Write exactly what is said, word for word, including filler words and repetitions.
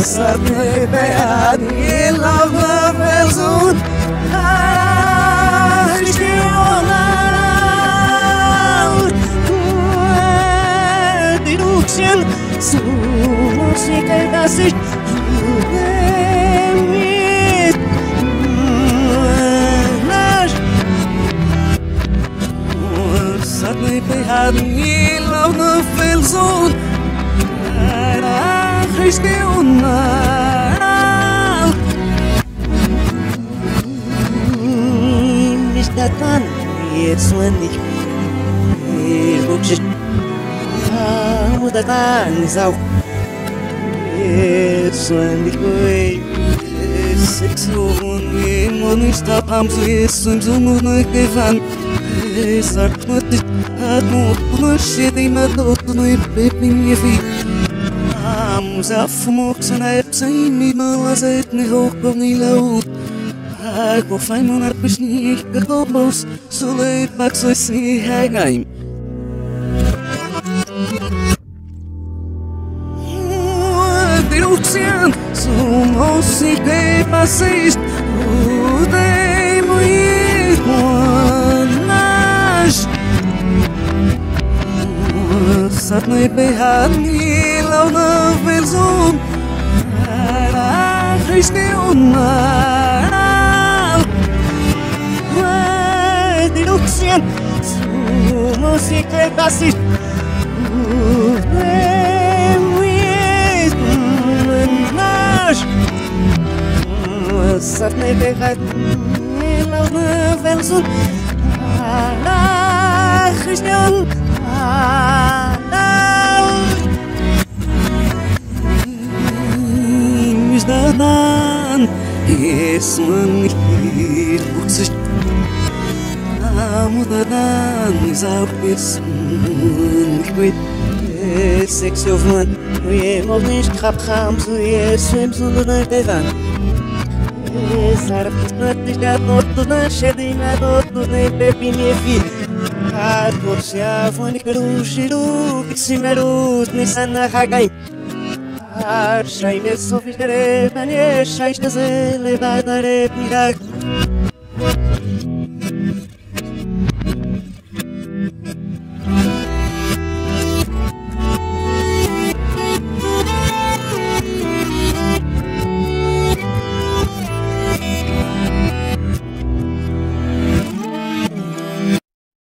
Sarne bead in love velzun Diluction so musica das ich mit Nash Sarne bead in love velzun Christiana Nicht da dran, jetzt wenn ich wirklich muss da dran ist auch jetzt wenn ich sechs und wir nicht da haben so jetzt und so nur gefahren sagt mir nicht hat nur shit immer dort nur bepping ihr wie Vamos a fumox na epsay mi malazet ni hokov ni laut Ako fay mo na pisni kakobos Sulay baksoy si hagaim Diruksian Sumos si kay pasis Uday mo ikwanas Satnay behad ni launa velzum Ara Christiana Vai diluxian Su musica basis Udemuit Nash Satnay behad ni launa velzum Ara Christiana Dadan esman hir buksish amudadan izapis kwit sex of man we movnish khap kham zu yesem sundan devan sarpis natija notna shedina notna pepini fi Atorsia foni kerushiru kitsimerut nisana hagai Ar shaine sofistere manie shaiste zele badare pirak